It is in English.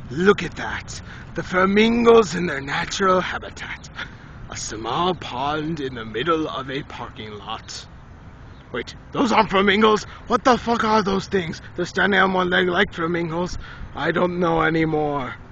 Look at that. The flamingos in their natural habitat. A small pond in the middle of a parking lot. Wait, those aren't flamingos? What the fuck are those things? They're standing on one leg like flamingos. I don't know anymore.